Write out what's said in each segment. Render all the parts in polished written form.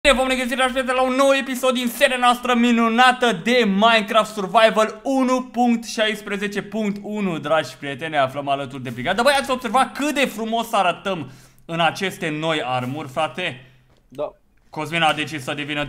Bine, vom regăsi la un nou episod din seria noastră minunată de Minecraft Survival 1.16.1. Dragi prieteni, ne aflăm alături de brigadă. Băi, ați observat cât de frumos arătăm în aceste noi armuri, frate? Da. Cosmin a decis să devină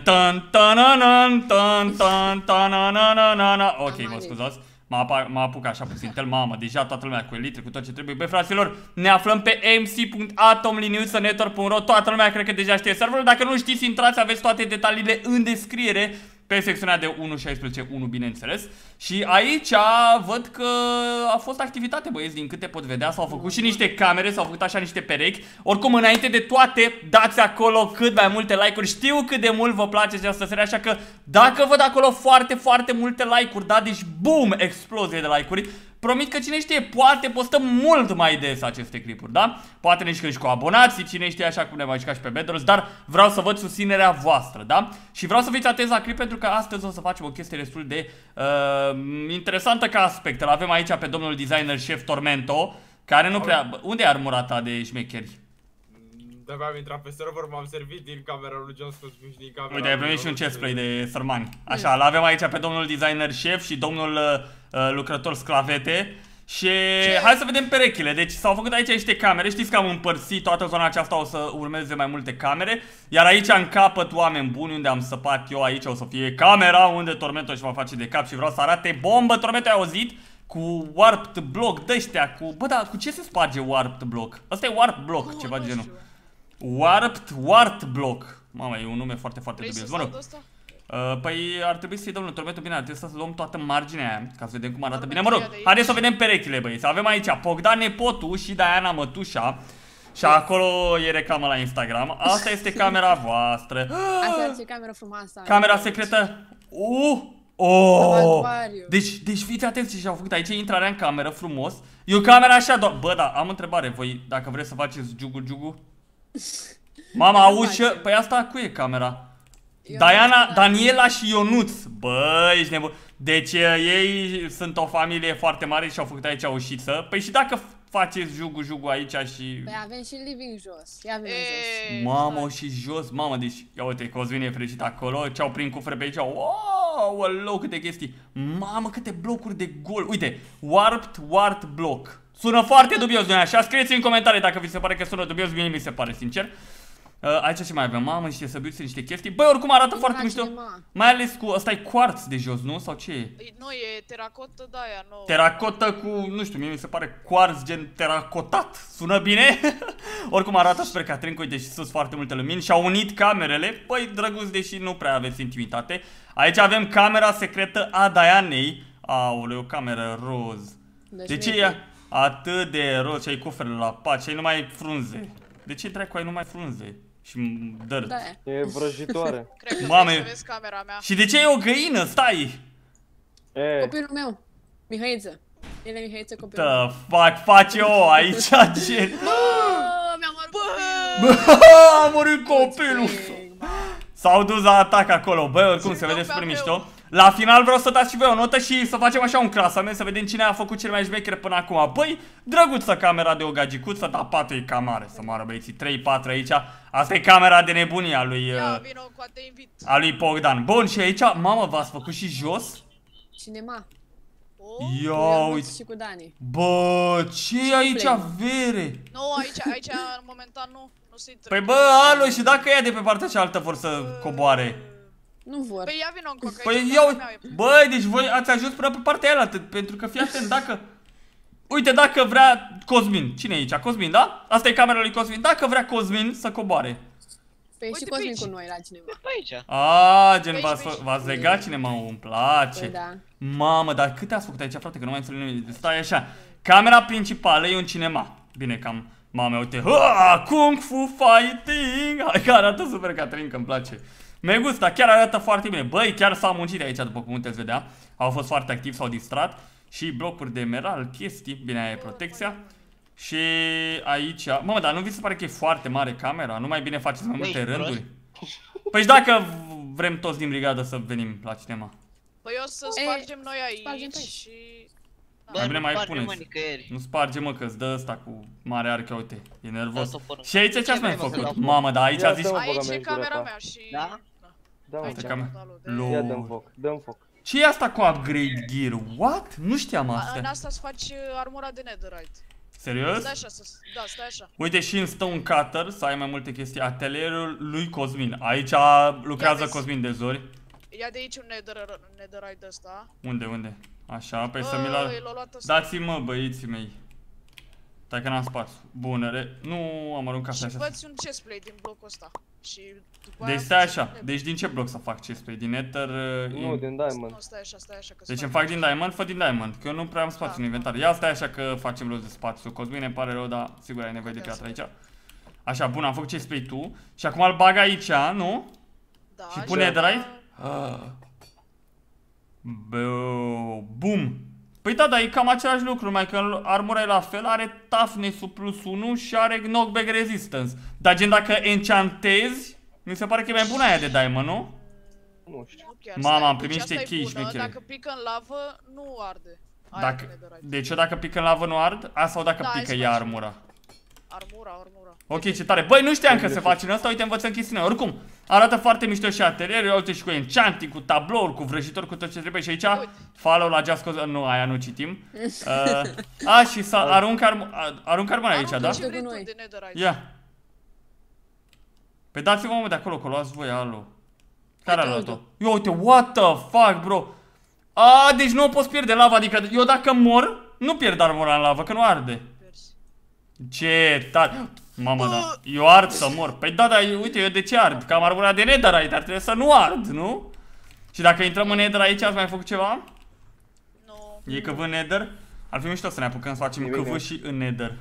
tan-tan-nan-tan-tan-tan-nan-nan-nan. Ok, mă scuzați. Mă apuc așa puțin tel, mamă, deja toată lumea cu elitre, cu tot ce trebuie. Băi, fraților, ne aflăm pe mc.atomliniuțănetor.ro. Toată lumea cred că deja știe serverul. Dacă nu știți, intrați, aveți toate detaliile în descriere pe secțiunea de 1.16.1, bineînțeles. Și aici văd că a fost activitate, băieți, din câte pot vedea. S-au făcut și niște camere, s-au făcut așa niște perechi. Oricum, înainte de toate, dați acolo cât mai multe like-uri. Știu cât de mult vă place această serie, așa că dacă văd acolo foarte multe like-uri, da, deci boom, explozie de like-uri, promit că cine știe, poate postăm mult mai des aceste clipuri, da? Poate ne jucăm și cu abonații, cine știe, așa cum ne mai juca și pe Bedros, dar vreau să văd susținerea voastră, da? Și vreau să fiți atenți la clip pentru că astăzi o să facem o chestie destul de interesantă ca aspect. Îl avem aici pe domnul designer șef Tormento, care nu prea... Unde e armura ta de șmecheri? De-abia am intrat pe server, m-am servit din camera lui John Scott și din camera. Uite, ai primit și un chestplate de sărmani. Așa, l-avem aici pe domnul designer șef și domnul lucrător sclavete. Și hai să vedem perechile. Deci s-au făcut aici niște camere. Știți că am împărțit toată zona aceasta, o să urmeze mai multe camere. Iar aici în capăt, oameni buni, unde am săpat eu, aici o să fie camera unde Tormento își va face de cap și vreau să arate bombă. Tormento, ai auzit? Cu warped block de-ăștia, cu... Bă, da, cu ce se sparge warped block? Asta e warped block, ceva de genul. Warped block. Mamă, e un nume foarte dubios. Mă rog. Păi ar trebui să-i dăm lui Tormento, bine, ar trebui să luăm toată marginea aia, ca să vedem cum arată bine. Mă rog, haideți să vedem perechile, băi. Să avem aici Bogdan Nepotu și Diana Mătușa. Și acolo e reclamă la Instagram. Asta este camera voastră. Asta este camera frumoasă. Camera secretă. Deci fiți atenți ce și-au făcut. Aici e intrarea în cameră, frumos. E o cameră așa doar. Bă, da, am o întrebare. Voi, dacă vreți să faceți jugu. Mama, auzi ce? Păi asta cu e camera? Diana, Daniela și Ionuț. Bă, ești nebun. Deci ei sunt o familie foarte mare și au făcut aici o ușiță. Păi și dacă faceți jugu aici și... Păi avem și living jos. Ia vino jos. Mamă, și jos, mamă, deci... Ia uite, Cosmin e fericit acolo. Ce-au prin cufre pe aici. Wow, câte chestii. Mamă, câte blocuri de gol. Uite, warped block. Sună foarte dubios, nu-i așa? Scrieți în comentarii dacă vi se pare că sună dubios. Mie mi se pare, sincer. Aici ce mai avem? Mamă, niște săbiuțe, niște chestii. Băi, oricum arată foarte mișto. Mai ales cu... Ăsta e quartz de jos, nu? Sau ce e? Nu, e teracotă de aia, nu. Teracotă cu... Nu știu, mie mi se pare quartz gen teracotat. Sună bine? Oricum arată super Catrin, uite și sus foarte multe lumini. Și-au unit camerele. Băi, drăguț, deși nu prea aveți intimitate. Aici avem camera secretă a Dianei. Aoleu, o cameră roz. De ce e atât de roz? Și ai cufrele la pat, și ai numai frunze. De ce dracu ai numai frunze? Și dărt. Da. E vrăjitoare. Cred că Mame. să vezi camera mea. Și de ce e o găină? Stai! Copilul meu, Mihăiță. El e Mihăiță, copilul meu. Face o aici, gen. Mi-a murit copilul. A murit copilul. S-au dus la atac acolo. Băi, oricum se vede super mișto. La final vreau să dați și voi o notă și să facem așa un clasament, să vedem cine a făcut cel mai șmecher până acum. Băi, drăguță camera de o gagicuță, dar 4 e cam mare, să moară băieții, 3-4 aici. Asta e camera de nebunie a lui a lui Bogdan. Bun, și aici, mamă, v-ați făcut și jos? Cinema. Ia uite. Și cu Dani. Bă, ce e aici vere? Nu, aici momentan nu se intră. Păi bă, alo, și dacă ea de pe partea cealaltă vor să coboare? Nu vor. Păi ia vino încă, că păi ia uite, băi, deci voi ați ajuns până pe partea aia, pentru că fii atent, dacă... Uite, dacă vrea Cosmin, cine e aici? Cosmin, da? Asta e camera lui Cosmin, dacă vrea Cosmin să coboare. Păi și Cosmin cu noi la cineva. Pe aici. Gen, v-ați legat cineva, îmi place. Păi da. Mamă, dar câte ați făcut aici, frate, că nu mai înțeleg nimic. Stai așa, camera principală e un cinema. Bine, cam... Mamă, uite, Kung Fu Fighting. Hai că arată super, Catrin, că îmi place. Me gusta, chiar arată foarte bine. Băi, chiar s-au muncit aici, după cum puteți vedea. Au fost foarte activi, s-au distrat. Și blocuri de emerald, chestii. Bine, aia e protecția. Și aici... Mamă, dar nu vi se pare că e foarte mare camera? Nu mai bine faceți mai multe rânduri? Păi și dacă vrem toți din brigadă să venim la cinema? Păi o să spargem noi aici și... Mai bine mai sparge, mă, puneți. nicăieri. Nu sparge, mă, că-ți dă ăsta cu mare arcă, uite, e nervos. Da, toporul. Și aici ce ați mai Ce vrei, mă, să făcut? dau Mamă, dar aici Ia a zis... dă-mă, Aici băga mea e în gura camera ta. mea și... Da? Da, Aici Asta e e camera. portalul de- Lu- ia dăm foc, dăm foc. Ce e asta cu upgrade gear? What? Nu știam În astea. asta îți faci armura de netherite. Serios? Stai așa, da, stai așa. Uite și în Stone Cutter, să ai mai multe chestii. Atelierul lui Cosmin. Aici lucrează vezi. Cosmin de zori. Ia de aici un netherite ăsta. Unde? Așa, pe să mi-l... L-a luat ăsta. Dați-mă, băieții mei. Stai că n-am spațiu. Bun, nu am aruncat Și așa. fă-ți un chestplate din blocul ăsta. Și după aia Deci stai faci așa. nether. Deci din ce bloc să fac chestplate? Din Nether? Nu, din Diamond. Nu, stai așa, că Deci îmi fac din Diamond, fă din Diamond, că eu nu prea am spațiu Da. în inventar. Ia stai așa că facem rost de spațiu. Cosmine, îmi pare rău, dar sigur ai nevoie de Ok, piatră să aici. Așa, bun, am făcut chestplate-ul. Și acum îl bag aici, nu? Da, Și pune după netherite? aia- Bum! Păi da, dar e cam același lucru, mai că armura e la fel, are toughness-ul plus 1 și are knockback resistance. Dar gen dacă enchantezi, mi se pare că e mai bună aia de diamond, nu? Nu știu. Nu chiar, Mama, stai, am primit deci niște asta e chei bună, șmechere. Dacă pică în lavă, nu arde. Aia Dacă, cu netherite. deci eu dacă pică în lavă nu ard, asta sau dacă Da, hai pică să ea facem. armura. Armura. Ok, ce tare. Băi, nu știam că se face în asta, uite, învățăm chestiunea. Oricum, arată foarte mișto și atelierul, uite și cu enchanting, cu tablouri, cu vrăjitori, cu tot ce trebuie. Și aici, follow la Just Cause, nu, aia nu citim. Și să arunc armura aici, da? Ce vrei tu de netherite. Ia. Pe dați-vă mă de acolo, că luați voi, alo. Care a luat-o? Ia uite, what the fuck, bro? Deci nu o poți pierde lava, adică eu dacă mor, nu pierd armura în lavă, că nu arde. Pierzi. Ce tare. Mamă, da. Eu ard să mor. Păi da, uite, eu de ce ard? Că am armura de netherite, ar trebui să nu ard, nu? Și dacă intrăm în nether aici, ați mai făcut ceva? Nu. E căvâ în nether? Ar fi mișto să ne apucăm să facem E căvâ bine. și în nether.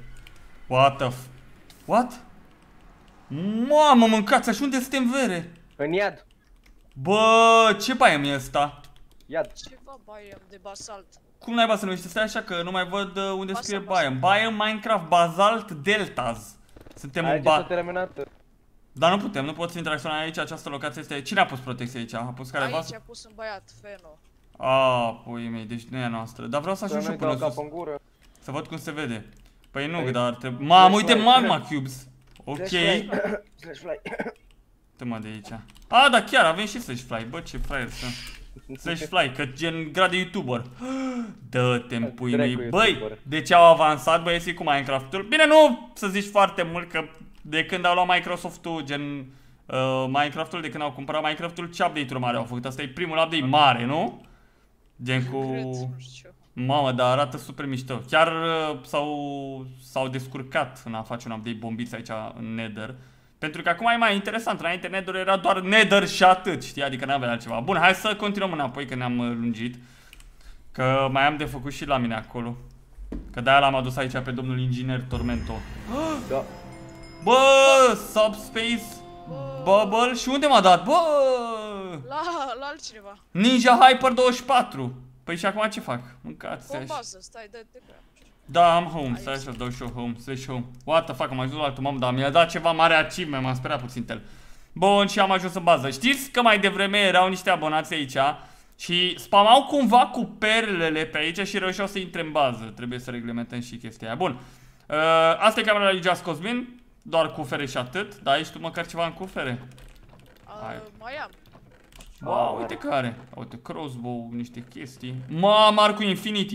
What? Mamă, mâncați, și unde suntem vere? În iad. Bă, ce biome e ăsta? Iad. Ceva biome de basalt. Cum naiba să numește? Stai așa că nu mai văd unde Basalt, scrie basalt. biome. Biome Minecraft Basalt Deltas. Suntem în Aici s-a ba... terminat. Dar nu putem, nu poți interacționa aici, această locație este... Cine a pus protecție aici? A pus careva? Aici a pus un băiat, Feno. Pui mei, deci nu e a noastră. Dar vreau să ajung Să și eu nu-i până dau sus. cap în gură. Să văd cum se vede. Păi nu, Păi, dar trebuie... Mamă, uite Flashlight. magma cubes. Ok. Slash fly. Dă-mă de aici. Da, chiar avem și Slash Fly. Bă, ce fraier sunt. Slash Fly, că gen grad de YouTuber. Dă-te-mi pui mei. Dracu Băi, YouTuber. de ce au avansat băieții cu Minecraft-ul? Bine, nu să zici foarte mult, că de când au luat Microsoft-ul, gen Minecraft-ul, de când au cumpărat Minecraft-ul, ce update-uri mari au făcut? Asta e primul update mare, nu? Gen cu... Cred, nu știu. Mamă, dar arată super mișto. Chiar s-au descurcat în a face un update bombit aici în Nether. Pentru că acum e mai interesant, înainte Nether era doar Nether și atât, știi? Adică n-avea altceva. Bun, hai să continuăm înapoi, că ne-am lungit. Că mai am de făcut și la mine acolo. Că de-aia l-am adus aici pe domnul inginer Tormento. Da. Bă, Subspace Bubble, și unde m-a dat? Bă! La altcineva. Ninja Hyper 24. Păi și acum ce fac? Mâncați Cu o așa. bază, stai, dă-te pe ea. Da, am home, stai să dau și eu home, slash home. What the fuck, am ajuns la altul, mamă, dar mi-a dat ceva mare achievement, m-am speriat puțin tel. Bun, și am ajuns în bază. Știți că mai devreme erau niște abonați aici și spamau cumva cu perlele pe aici și reușeau să intre în bază. Trebuie să reglementăm și chestia aia. Bun, asta e camera lui Just Cosmin, doar cufere și atât. Dar aici tu măcar ceva în cufere? Hai. Mai am. Wow, uite că are. Uite, crossbow, niște chestii. Mamă, Arcul Infinity.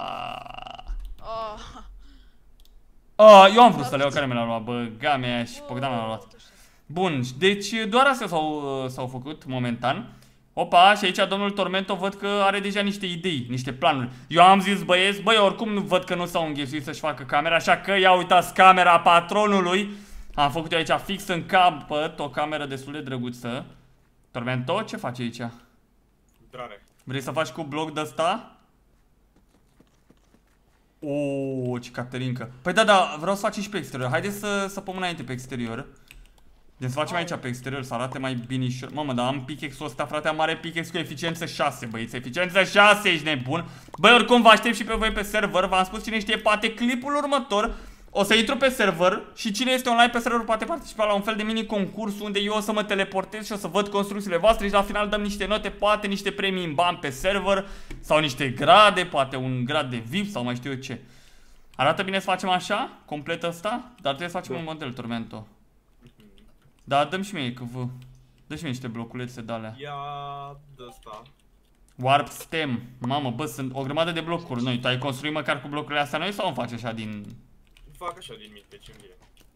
Eu am vrut să le iau, care mi l-a luat, bă, gamea și Bogdan l-a luat. Bun, deci doar astea s-au făcut momentan. Opa, și aici domnul Tormento văd că are deja niște idei, niște planuri. Eu am zis băieți, băi, oricum nu văd că nu s-au înghesuit să-și facă camera, așa că ia uitați camera patronului. Am făcut eu aici fix în capăt, o cameră destul de drăguță. Tormento, ce faci aici? Intrare. Vrei să faci cu bloc de ăsta? Ce Caterinca. Păi da, vreau să facem și pe exterior. Haideți să pun înainte pe exterior. Deci să facem aici pe exterior, să arate mai binișor. Mamă, dar am pickaxe-ul ăsta, frate, am mare pickaxe cu eficiență 6, băieți. Eficiență 6, ești nebun. Băi, oricum vă aștept și pe voi pe server. V-am spus, cine știe, poate clipul următor o să intru pe server și cine este online pe server poate participa la un fel de mini concurs unde eu o să mă teleportez și o să văd construcțiile voastre și la final dăm niște note, poate niște premii în bani pe server sau niște grade, poate un grad de VIP sau mai știu eu ce. Arată bine să facem așa, complet ăsta, dar trebuie să facem un model, Tormento. Da, dăm și mie, că vă... Dă și mie niște bloculețe de-alea. Ia de ăsta. Warp Stem. Mamă, bă, sunt o grămadă de blocuri noi. Tu ai construit măcar cu blocurile astea noi sau îmi faci așa din... Fac așa din minte, ce-mi vine.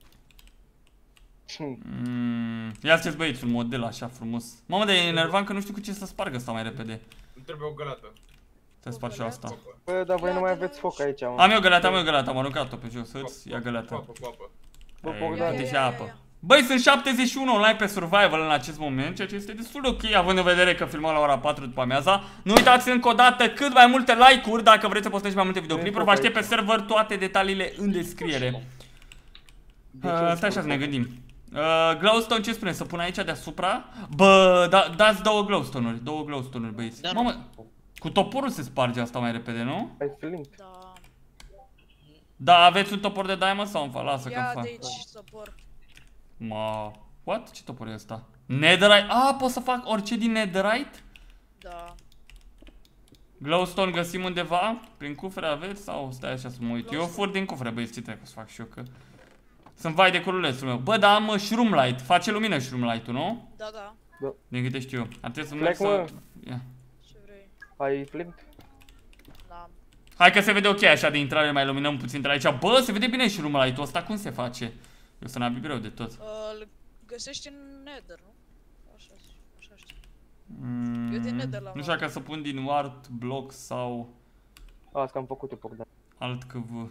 Ia ți-ți băieți un model așa frumos. Mamă, de enervant că nu știu cu ce să sparg ăsta mai repede. Îmi trebuie o găleată. Te spar și eu asta. Bă, dar voi nu mai aveți foc aici, mă. Am eu găleata, am aruncat-o pe jos. Îți ia găleata. Cu apă, cu apă. Bă, Ei, Bogdan, uite și apă. Băi, sunt 71 online pe survival în acest moment, ceea ce este destul de ok, având în vedere că filmăm la ora 4 după amiaza. Nu uitați încă o dată cât mai multe like-uri dacă vreți să postați mai multe videoclipuri. Vă aștept pe server, toate detaliile în descriere. Stai așa să ne gândim. Glowstone, ce spune? Să pun aici deasupra? Bă, dați două glowstone-uri, băieți. Mamă, cu toporul se sparge asta mai repede, nu? ai flint. Da. Da, aveți un topor de diamond sau îmi fac? Lasă că-mi Ia fac. de aici topor. What? Ce topor e ăsta? Netherite? Pot să fac orice din Netherite? Da. Glowstone găsim undeva? Prin cufre aveți? Sau stai așa să mă uit? Eu fur din cufre, băieți, ce trebuie să fac și eu că... Sunt vai de curulețul meu. Bă, dar am shroom light. Face lumină shroom light-ul, nu? Da, da. Din câte știu eu. Ar trebui să merg să... Ia. Ce vrei? Ai flint? N-am. Hai că se vede ok așa de intrare, mai luminăm puțin de aici. Bă, se vede bine shroom light-ul ăsta, cum se face? Eu sunt abia greu de tot. Îl găsești în Nether, nu? Așa știu. Eu din Nether l-am Nu știu dacă să pun din wart block sau Asta că am făcut-o, Bogdan. alt cv.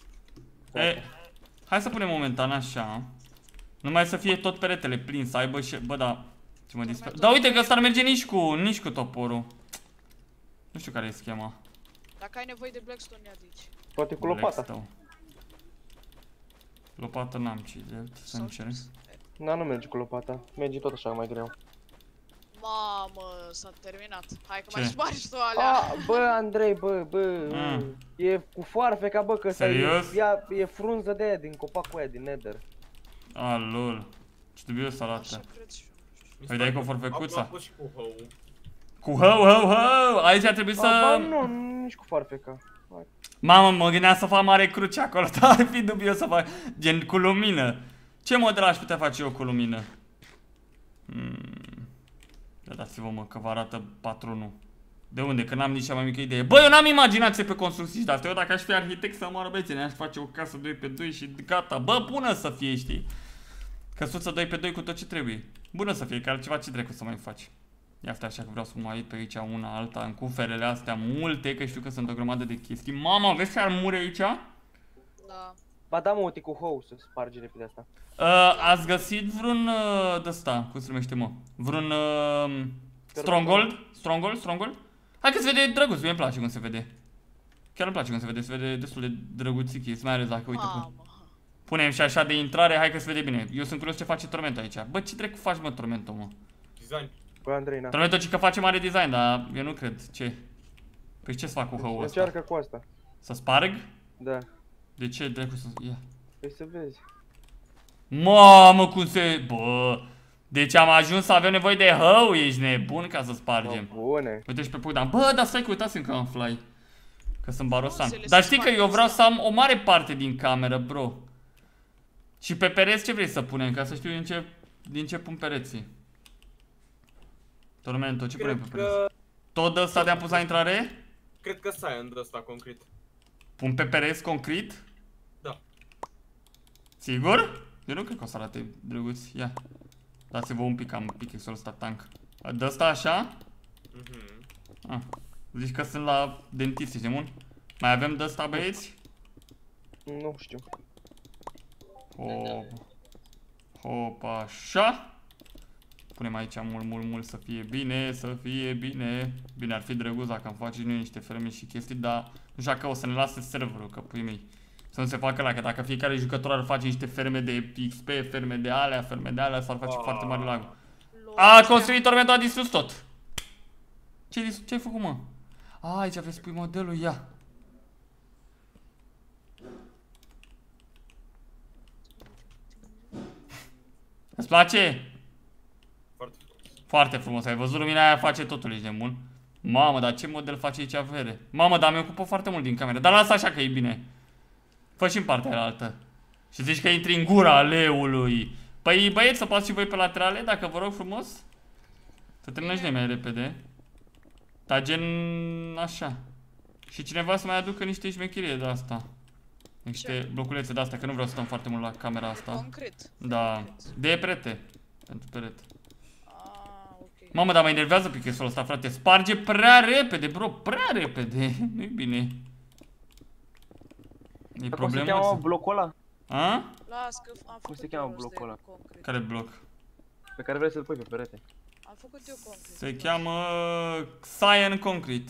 Hai să punem momentan așa. Numai să fie tot peretele plin, să aibă și... Bă, da, ce mă disper. Da, uite că ăsta ar merge nici cu toporul. Nu știu care e schema. Dacă ai nevoie de Blackstone, ia de aici. Poate cu lopata. Blackstone. Lopată n-am ce să încerc. Da, nu merge cu lopata. Merge tot așa mai greu. Mamă, s-a terminat. Hai că Ce? mai spargi tu alea. Bă, Andrei, bă, e cu foarfeca, bă, că Serios? e frunză de aia din copacul aia din Nether. Lol. Ce dubios arată. Așa cred și eu. Păi dai cu forfecuța. Am pus și cu hău. Cu hău. Aici ar trebui să... Nu, nici cu foarfeca. Mamă, mă gândeam să fac mare cruce acolo, dar ar fi dubios să fac gen cu lumină. Ce model aș putea face eu cu lumină? Dați-vă mă că vă arată patronul. De unde? Că n-am nici cea mai mică idee. Bă, eu n-am imaginație pe construcții de astea. Eu dacă aș fi arhitect să moară băieții, ne-aș face o casă 2x2 și gata. Bă, bună să fie, știi? Căsuță 2x2 cu tot ce trebuie. Bună să fie, că altceva ce trebuie să mai faci. Ia stai așa că vreau să mă uit pe aici una alta, în cuferele astea multe, că știu că sunt o grămadă de chestii. Mama, vezi ce armure aici? Da. Ba da, mă, uite cu hou să sparge repede asta. Ați găsit vreun d-ăsta, cum se numește, mă? Vreun stronghold? Stronghold? Hai că se vede drăguț, mie îmi place cum se vede. Chiar îmi place cum se vede destul de drăguțic, mai ales dacă, uite, punem și așa de intrare, hai că se vede bine. Eu sunt curios ce face Tormento aici. Bă, ce dracu faci, mă, Tormento, mă? Design. Bă, Andrei, na. Tormento ci că face mare design, dar eu nu cred. Ce? Păi ce să fac cu hăul ăsta? Încearcă cu asta. Să sparg? Da. De ce dracu să... Ia. Păi să vezi. Mamă, cum se... Bă... Deci am ajuns să avem nevoie de hău, ești nebun ca să spargem. Bune. Uite și pe Bogdan. Bă, dar stai că uitați încă am fly. Că sunt barosan. se le Dar știi că sparg eu vreau să am o mare parte din cameră, bro. Și pe pereți ce vrei să punem? Ca să știu din ce pun pereții. Tormento, ce punem pe pereți? Tot de ăsta de-am pus la intrare? Cred că science de ăsta concret. Pun pe pereți concret? Da. Sigur? Eu nu cred că o să arate drăguț. Ia. Dați-vă un pic, am pickaxe-ul ăsta tank. De ăsta așa? Zici că sunt la dentist, ești bun? Mai avem de ăsta, băieți? Nu știu. Hop, așa. Punem aici mult să fie bine, Bine, ar fi drăguț dacă am face noi niște ferme și chestii, dar nu știu că o să ne lase serverul, că pui mei. Să nu se facă la că dacă fiecare jucător ar face niște ferme de XP, ferme de alea, s-ar face foarte mare lag. A construit Tormento, a distrus tot. Ce-ai făcut, mă? Aici vrei să pui modelul, ia. Îți place? Foarte frumos. Foarte frumos, ai văzut lumina aia face totul, ești nebun. Mamă, dar ce model face aici avere? Mamă, dar mi ocupă foarte mult din cameră. Dar lasă așa că e bine. Fă și în partea aia altă. Și zici că intri în gura leului. Păi băieți, să pați și voi pe laterale, dacă vă rog frumos. Să terminăm și mai repede. Dar gen așa. Și cineva să mai aducă niște șmecherie de asta. Niște bloculețe de astea, că nu vreau să stăm foarte mult la camera asta. Concret. Da. De perete. Pentru perete. Ok. Mamă, dar mă enervează pickesul ăsta, frate. Sparge prea repede, bro, prea repede. Nu-i bine. E Cum se problemos. cheamă blocul ăla? A? Las că am Cum făcut se cheamă eu ăsta blocul de ăla? concret. Care bloc? Pe care vrei să-l pui pe perete. Am făcut eu concret. Se cheamă Cyan Concrete.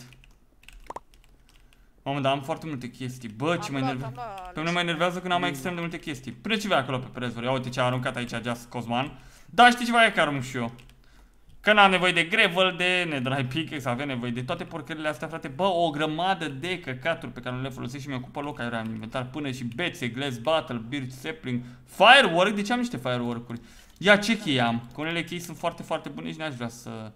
Mamă, dar am foarte multe chestii. Bă, ce mă enervează. Pe mine mă enervează când am extrem de multe chestii. Pune ceva acolo pe perezuri. Ia uite ce a aruncat aici Just Cosman. Da, știi ceva, e că arunc și eu. Că n-am nevoie de gravel, de netherite pickaxe, avem nevoie de toate porcările astea, frate. Bă, o grămadă de căcaturi pe care nu le folosesc și mi-ocupă loc aiurea în inventar. Până și bețe, glass battle, birch sapling, firework. De ce am niște firework-uri? Ia ce chei am? Că unele chei sunt foarte, foarte bune și n-aș vrea să...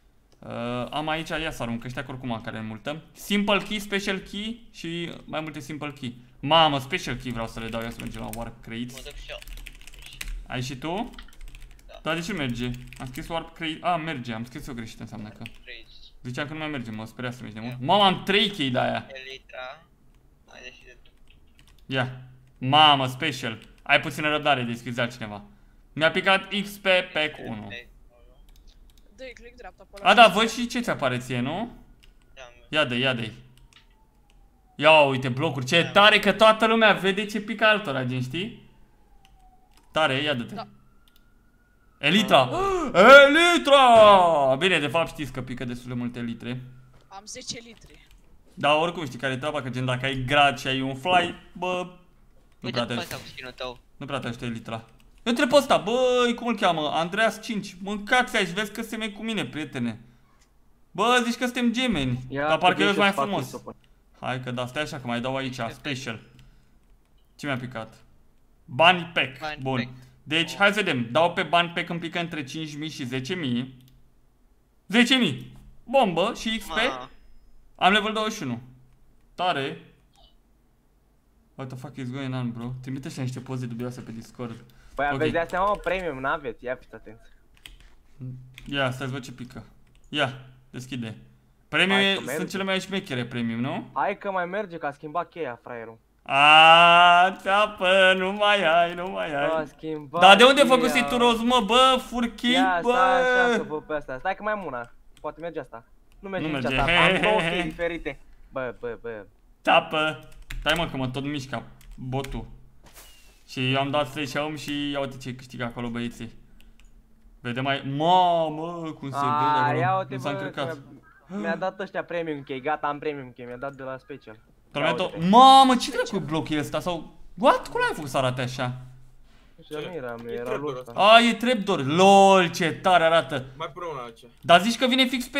am aici, ia să arunc, ăștia oricum am care multă. Simple key, special key și mai multe simple key. Mamă, special key vreau să le dau, ia să mergem la warp crates. Mă duc și eu. Ai și tu? Da, de ce merge? Am scris warp crate. A, merge, am scris eu greșit, înseamnă că. Ziceam că nu mai merge, mă speria să mergi de mult. Mamă, am 3 key de aia. Elitra. Hai de și de tu. Ia. Mamă, special. Ai puțină răbdare, deschizi altcineva. Mi-a picat XP pack 1. Dă-i click dreapta pe ăla. A, da, văd și ce ți apare ție, nu? Ia dă-i, ia dă-i. Ia uite, blocuri, ce tare că toată lumea vede ce pică altora, gen, știi? Tare, ia dă-te. Da. Elitra! Elitra! Bine, de fapt știți că pică destul de multe litre. Am 10 litri. Dar oricum știi care e treaba, că gen dacă ai grad și ai un fly, bă, nu prea te ajută. Nu prea te ajută Elitra. Eu întreb pe ăsta, băi, cum îl cheamă? Andreas 5. Mâncați aici, vezi că semeni cu mine, prietene. Bă, zici că suntem gemeni. Dar parcă eu sunt mai frumos. Hai că da, stai așa că mai dau aici, special. Ce mi-a picat? Bani pack. Bun. Deci, hai să vedem. Dau pe bani pack, îmi pică între 5.000 și 10.000. 10.000. Bombă și XP. Am level 21. Tare. What the fuck is going on, bro? Trimite așa niște poze dubioase pe Discord. Păi aveți de astea, mă, premium, n-aveți, ia fiți atenți. Ia, stai să văd ce pică. Ia, deschide. Premium sunt cele mai șmechere premium, nu? Hai că mai merge, că a schimbat cheia, fraierul. Aaaa, țeapă, nu mai ai. A schimbat. Dar de unde ai făcut tu roz, mă, bă, furchii, ia, bă? stai așa să văd pe asta. Stai că mai am una. Poate merge asta. Nu merge nici asta, am două chei diferite. Bă. Țeapă. Stai mă că mă tot mișca botul. Și eu am dat slash home și ia uite ce câștigă acolo băieții. Vede mai... Mamă, cum se vede acolo. Nu s-a încărcat. Mi-a dat ăștia premium key, gata, am premium key, mi-a dat de la special. Mamă, ce dracu e blocul ăsta? Sau... What? Cum l-ai făcut să arate așa? Era lor ăsta. A, e trapdoor. LOL, ce tare arată. Mai pune una aici. Dar zici că vine fix pe...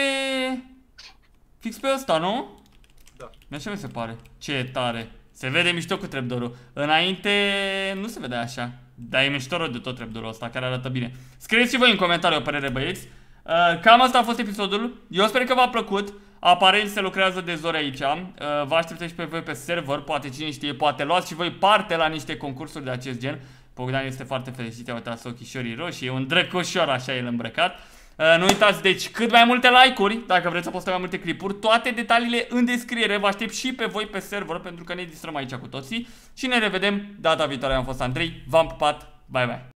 Fix pe ăsta, nu? Da. Așa mi se pare. Ce tare. Se vede mișto cu trapdoor-ul. Înainte nu se vedea așa. Dar e mișto rău de tot trapdoor-ul ăsta, care arată bine. Scrieți și voi în comentarii o părere, băieți. Cam asta a fost episodul. Eu sper că v-a plăcut. Aparent se lucrează de zori aici. Vă așteptăm și pe voi pe server. Poate cine știe, poate luați și voi parte la niște concursuri de acest gen. Bogdan este foarte fericit. Uitați ochișorii roșii. E un drăcoșor, așa el îmbrăcat. Nu uitați, deci, cât mai multe like-uri, dacă vreți să postăm mai multe clipuri. Toate detaliile în descriere. Vă aștept și pe voi pe server, pentru că ne distrăm aici cu toții. Și ne revedem data viitoare. Am fost Andrei, v-am pupat, bye bye.